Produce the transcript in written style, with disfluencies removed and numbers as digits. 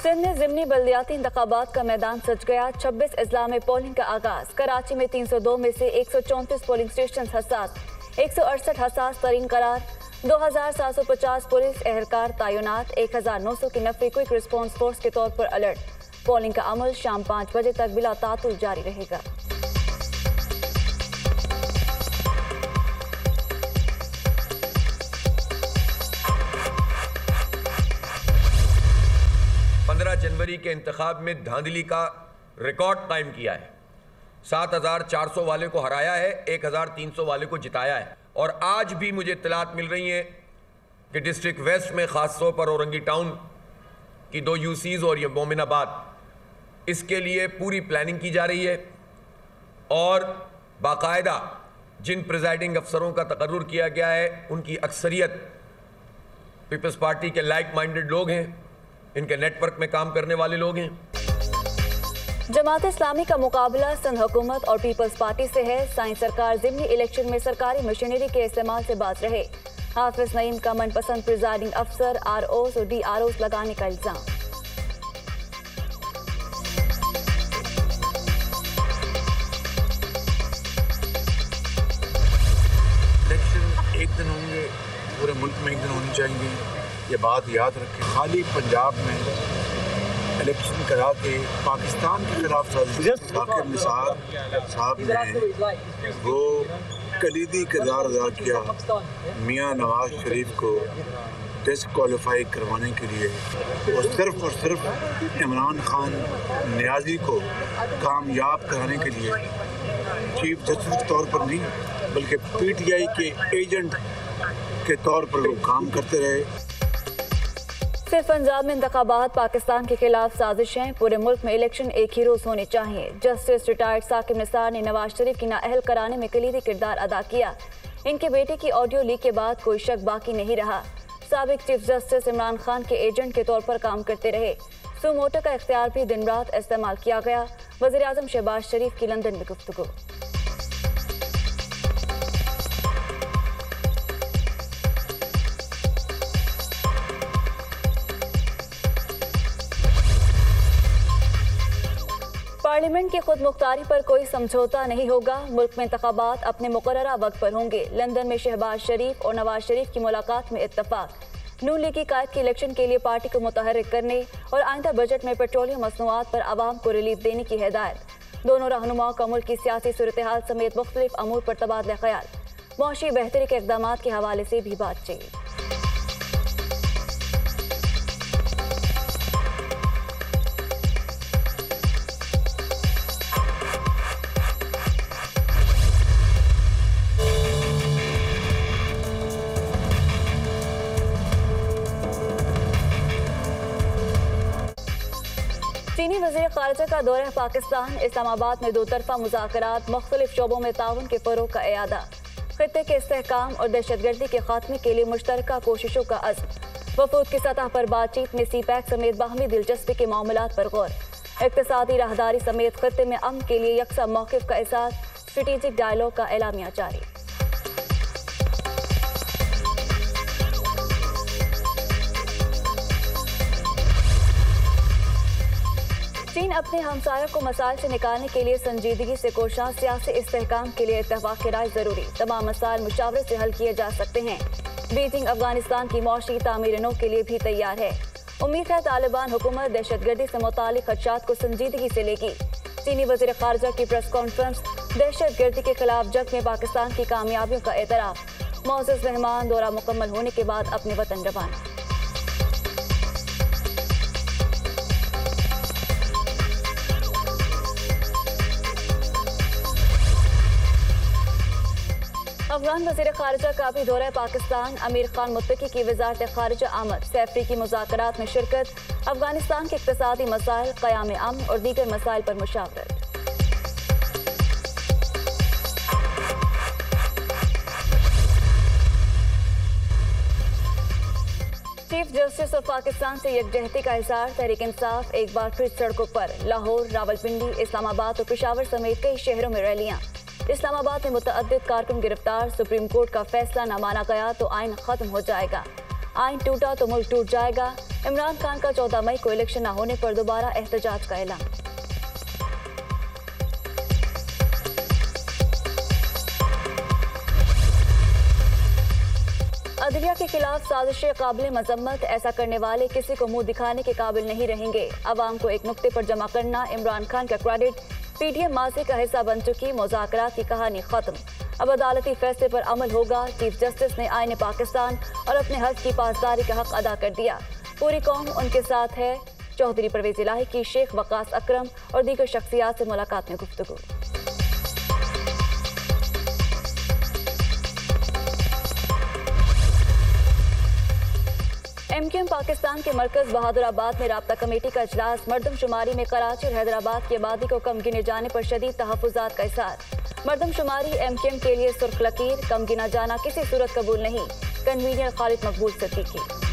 सिंध में ज़िमनी बल्दियाती इंतखाबात का मैदान सज गया। 26 अजला में पोलिंग का आगाज। कराची में 302 में से 134 पोलिंग स्टेशन हसास, 168 हसास तरीन करार। 2750 पुलिस एहलकार तैनात, 1900 की नफरी क्विक रिस्पॉन्स फोर्स के तौर पर अलर्ट। पोलिंग का अमल शाम 5 बजे तक बिला तातुल जारी रहेगा। जनवरी के इंतखाब में धांधली का रिकॉर्ड कायम किया है। 7400 वाले को हराया है, 1300 वाले को जिताया है। और आज भी मुझे इत्तलात मिल रही हैं कि डिस्ट्रिक्ट वेस्ट में खासतौर पर औरंगी टाउन की 2 यूसीज और ये मोमिनाबाद, इसके लिए पूरी प्लानिंग की जा रही है और बाकायदा जिन प्रिजाइडिंग अफसरों का तकर्रुर किया गया है उनकी अक्सरियत पीपल्स पार्टी के लाइक माइंडेड लोग हैं, इनके नेटवर्क में काम करने वाले लोग हैं। जमात इस्लामी का मुकाबला सिंध हुकूमत और पीपल्स पार्टी से है। साइंस सरकार ज़िमनी इलेक्शन में सरकारी मशीनरी के इस्तेमाल से बाज रहे। हाफिज नईम का मनपसंद प्रिजाइडिंग अफसर ROs और DROs लगाने का इल्जाम। इलेक्शन एक दिन होंगे, पूरे मुल्क में एक दिन होनी चाहिए, ये बात याद रखें। खाली पंजाब में इलेक्शन करा के पाकिस्तान के खिलाफ जाकिर निसार साहब ने वो कलीदी किरदार अदा किया मियाँ नवाज शरीफ को डिस्क्वालीफाई करवाने के लिए, और सिर्फ इमरान खान नियाजी को कामयाब कराने के लिए चीफ जस्टिस के तौर पर नहीं बल्कि PTI के एजेंट के तौर पर वो काम करते रहे। सिर्फ पंजाब में इंतखाबात पाकिस्तान के खिलाफ साजिश हैं। पूरे मुल्क में इलेक्शन एक ही रोज होने चाहिए। जस्टिस रिटायर्ड साकिब निसार ने नवाज शरीफ की नाअहल कराने में कलीदी किरदार अदा किया। इनके बेटे की ऑडियो लीक के बाद कोई शक बाकी नहीं रहा। साबिक चीफ जस्टिस इमरान खान के एजेंट के तौर पर काम करते रहे। सू मोटो का इख्तियार भी दिन रात इस्तेमाल किया गया। वज़ीर आज़म शहबाज शरीफ की लंदन में गुफ्तगू। पार्लियामेंट की खुद मुख्तारी पर कोई समझौता नहीं होगा। मुल्क में इंतखाबात अपने मुकर्ररा वक्त पर होंगे। लंदन में शहबाज शरीफ और नवाज शरीफ की मुलाकात में इत्तफाक। नून लीग की कायद की इलेक्शन के लिए पार्टी को मुतहर्रिक करने और आइंदा बजट में पेट्रोलियम मसनूआत पर आवाम को रिलीफ देने की हिदायत। दोनों रहनुमाओं का मुल्क की सियासी सूरत हाल समेत मुख्तलिफ अमूर पर तबादला ख्याल। मुआशी बेहतरी के इक़दाम के हवाले से भी बातचीत। चीनी वज़ीर ख़ारिजा का दौरा पाकिस्तान। इस्लामाबाद में 2 तरफ़ा मुज़ाकरात, मुख्तलिफ शोबों में ताउन के फ़रोग़ का इयादा। ख़ित्ते के इस्तेहकाम और दहशतगर्दी के खात्मे के लिए मुश्तरका कोशिशों का अज़्म। वफ़ूद की सतह पर बातचीत में CPEC समेत बाहमी दिलचस्पी के मामलात पर गौर। इक़्तिसादी राहदारी समेत ख़ित्ते में अमन के लिए यकसा मौक़िफ़ का एहसास। स्ट्रेटेजिक डायलॉग का एलामिया जारी। चीन अपने हमसायों को मसाइल से निकालने के लिए संजीदगी से कोशां। सियासी इस्तेहकाम के लिए इत्तेफाक की राय जरूरी। तमाम मसाइल मुशावरे से हल किए जा सकते हैं। बीजिंग अफगानिस्तान की मौशी तामीर नौ के लिए भी तैयार है। उम्मीद है तालिबान हुकूमत दहशतगर्दी से मुतालिक खदशात को संजीदगी से लेगी। चीनी वज़ीर ख़ारिजा की प्रेस कॉन्फ्रेंस। दहशतगर्दी के खिलाफ जंग में पाकिस्तान की कामयाबियों का एतराफ़। मोअज़्ज़ज़ मेहमान दौरा मुकम्मल होने के बाद अपने वतन रवाना। अफगान वज़ीर ख़ारिजा का भी दौरा पाकिस्तान। अमीर खान मुत्तकी की वज़ारत ख़ारिजा आमद। सैफरी की मुज़ाकरात में शिरकत। अफगानिस्तान के इक़्तिसादी मसाइल, क़याम अमन और दीगर मसाइल पर मुशावरत। चीफ जस्टिस ऑफ पाकिस्तान से यकजहती का इज़हार। तहरीक इंसाफ एक बार फिर सड़कों पर। लाहौर, रावलपिंडी, इस्लामाबाद और पेशावर समेत कई शहरों में रैलियां। इस्लामाबाद में मुतअद्दिद कारकुन गिरफ्तार। सुप्रीम कोर्ट का फैसला न माना गया तो आइन खत्म हो जाएगा। आइन टूटा तो मुल्क टूट जाएगा। इमरान खान का 14 मई को इलेक्शन न होने पर दोबारा एहतजाज का ऐलान। अदलिया के खिलाफ साजिशें काबिल मजम्मत, ऐसा करने वाले किसी को मुंह दिखाने के काबिल नहीं रहेंगे। अवाम को एक नुक्ते पर जमा करना इमरान खान का क्रेडिट। पीटीएम माजी का हिस्सा बन चुकी, मुज़ाकरात की कहानी खत्म। अब अदालती फैसले पर अमल होगा। चीफ जस्टिस ने आईन पाकिस्तान और अपने हक की पासदारी का हक अदा कर दिया। पूरी कौम उनके साथ है। चौधरी परवेज इलाही की शेख वकास अकरम और दीगर शख्सियात से मुलाकात में गुफ्तगू। एमक्यूएम पाकिस्तान के मरकज बहादुराबाद में राब्ता कमेटी का इजलास। मर्दमशुमारी में कराची और हैदराबाद की आबादी को कम गिने जाने पर शदीद तहफ़्फ़ुज़ात का इज़हार। मर्दमशुमारी एमक्यूएम के लिए सुर्ख लकीर, कम गिना जाना किसी सूरत कबूल नहीं। कन्वीनर खालिद मकबूल सिद्दीकी।